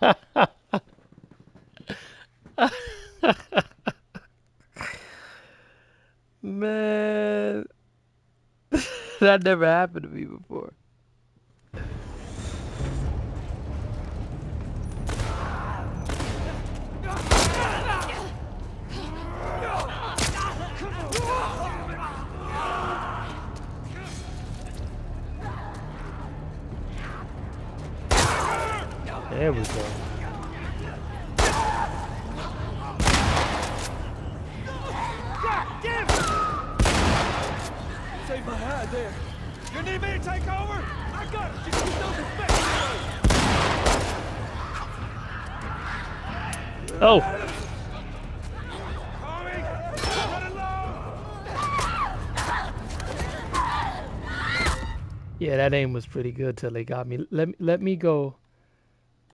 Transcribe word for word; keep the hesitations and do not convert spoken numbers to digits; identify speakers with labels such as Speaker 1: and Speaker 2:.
Speaker 1: Man, that never happened to me before. There we go.
Speaker 2: Save my hide there. You need me to take over? I got it. Just keep those effects.
Speaker 1: Oh.
Speaker 2: Coming. Run along.
Speaker 1: Yeah, that aim was pretty good till they got me. Let me let me go.